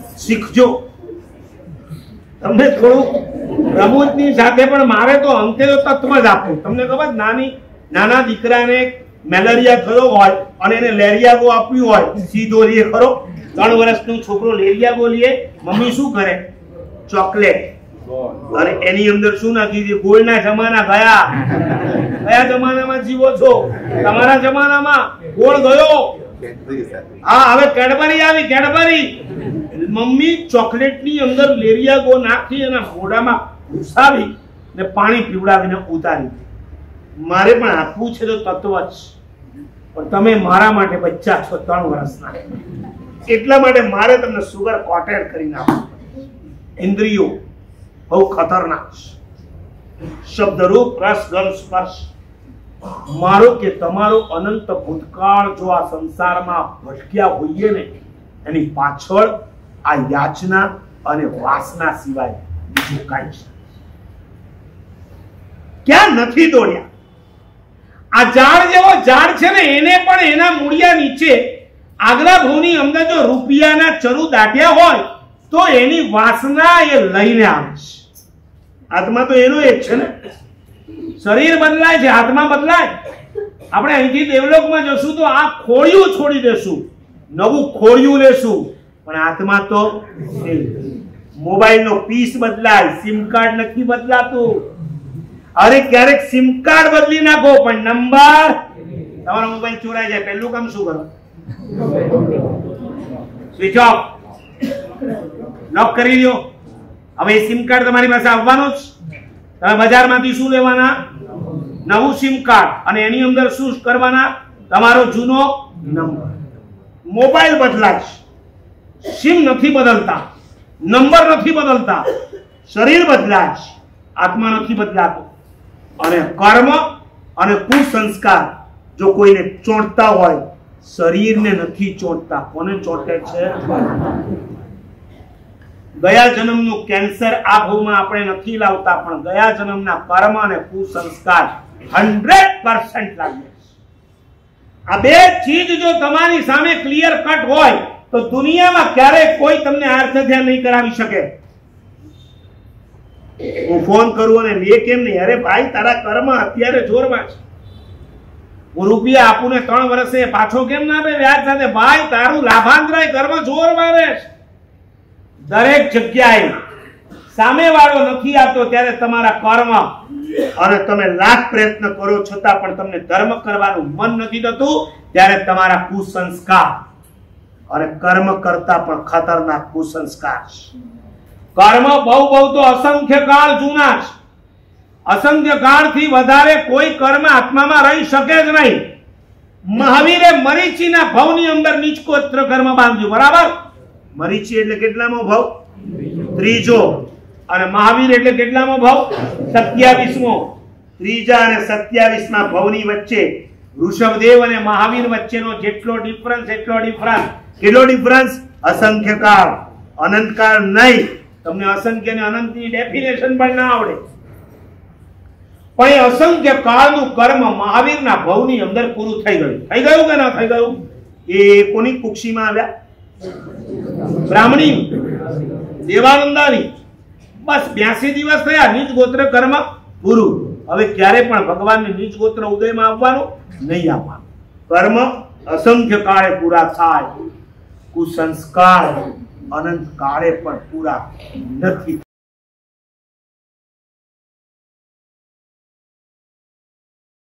શીખજો. તમને થોડું રમૂજની સાથે પણ મારે તો અંતે તો તત્વ જ આપવું. તમને ખબર, નાના દીકરાને મેલેરિયા થયો હોય અને એને લેરિયાગો આપ્યું હોય, સીધો લે ખરો. 3 વર્ષનો છોકરો લેરિયાગો લે, મમ્મી શું કરે? ચોકલેટ. અને એની અંદર શું નાખી દે? ગોળના જમાના ગયા. કયા જમાનામાં જીવો છો? તમારા જમાનામાં ગોળ ગયો. હા, હવે કેડબરી આવી. કેડબરી મમ્મી ચોકલેટની અંદર લેરિયાગો નાખી એના મોઢામાં ઘુસાવી ને પાણી પીવડાવીને ઉતારી. મારે પણ આપવું છે તો તત્વ જ, પણ તમે મારા માટે બચ્ચા છો 3 વર્ષના, એટલા માટે મારે તમને સુગર કોટેડ કરીને આપવું. ઇન્દ્રિયો બહુ ખતરનાક છે. શબ્દરૂપ રસ ગંધ સ્પર્શ, મારો કે તમારો અનંત ભૂતકાળ જો આ સંસારમાં ભટક્યા હોઈએ ને, એની પાછળ આ યાચના અને વાસના સિવાય બીજું કાંઈ છે. ક્યાં નથી દોડ્યા? આ ઝાડ જેવો ઝાડ છે ને, એને પણ એના મૂળિયા નીચે આગલા ભૂની અંદર જો રૂપિયાના ચરુ દાટ્યા હોય તો એની વાસના એ લઈને આવે છે. આત્મા તો એનો એક છે ને. શરીર બદલાય છે, આત્મા બદલાય. આપણે અહીંથી દેવલોકમાં જશું તો આ ખોળિયું છોડી દેશું, નવું ખોળિયું લેશું, પણ આત્મા તો મોબાઈલનો પીસ બદલાય, સિમ કાર્ડ નથી બદલાતું. અરે ક્યારેક સિમ કાર્ડ બદલી નાખો પણ નંબર, તમારો મોબાઈલ ચોરાઈ જાય, પહેલું કામ શું કરો? સ્વિચ ઓફ, લોક કરી દો. હવે સિમ કાર્ડ તમારી પાસે આવવાનો જ. તમે બજારમાંથી શું લેવાના? નવું સિમ કાર્ડ, અને એની અંદર શું કરવાના? તમારો જૂનો નંબર. મોબાઈલ બદલાય, સિમ નથી બદલતા, નંબર નથી બદલતા, શરીર બદલાય, આત્મા નથી બદલાતો. અને કર્મ અને કુસંસ્કાર જો કોઈને ચોંટતા હોય, શરીરને નથી ચોંટતા. કોને ચોંટે છે? ગયા જન્મનું કેન્સર આ ભવમાં આપણે નથી લાવતા, પણ ગયા જન્મના કર્મ અને કુસંસ્કાર 100% લાગે છે. આ બે ચીજ જો તમારી સામે ક્લિયર કટ હોય તો દુનિયામાં ક્યારેય કોઈ તમને આર્થ ધ્યાન નહીં કરાવી શકે. હું ફોન કરું અને લે કેમ નહીં? અરે ભાઈ, તારા કર્મ અત્યારે જોરમાં છે. હું રૂપિયા આપું ને 3 વર્ષે પાછો કેમ ના આપે વ્યાજ સાથે? ભાઈ, તારું લાભાંતરાય કર્મ જોરમાં રહે છે. દરેક જગ્યાએ સામેવાળો નથી આવતો ત્યારે તમારા કર્મ, અને તમે લાખ પ્રયત્ન કરો છતાં પણ તમને ધર્મ કરવાનું મન નથી થતું, ત્યારે તમારા કુસંસ્કાર. અને કર્મ કરતા પણ ખતરનાક કુસંસ્કાર. કર્મ બહુ તો અસંખ્ય કાળ જૂના છે. અસંખ્ય કાળથી વધારે કોઈ કર્મ આત્મામાં રહી શકે જ નહીં. મહાવીરે મરીચીના ભવની અંદર નીચકોત્ર કર્મ બાંધ્યું, બરાબર? મરીચી એટલે કેટલામો ભવ? 3જો. અને મહાવીર એટલે કેટલામો ભવ? 27મો. 3જા અને 27મા ભવની વચ્ચે ઋષભદેવ અને મહાવીર વચ્ચેનો જેટલો ડિફરન્સ એટલો ડિફરન્સ. કેટલો ડિફરન્સ? અસંખ્ય કાળ. અનંત કાળ નહીં. તમને અસંખ્ય અને અનંતની ડેફિનેશન પણ ના આવડે, પણ એ અસંખ્ય કાળનું કર્મ મહાવીરના ભવની અંદર પૂરું થઈ ગયું. થઈ ગયું કે ના થઈ ગયું? એ કોની કુક્ષીમાં આવ્યા? બ્રાહ્મણી, દેવાનંદાની. બસ 82 દિવસ થયા, નીચ ગોત્ર કર્મ પૂરું. હવે ક્યારે પણ ભગવાનને નીચ ગોત્ર ઉદયમાં આવવાનું નહીં આવવાનું. કર્મ અસંખ્ય કાળે પૂરા થાય, કુસંસ્કાર અનંત કાળે પણ પૂરા નથી.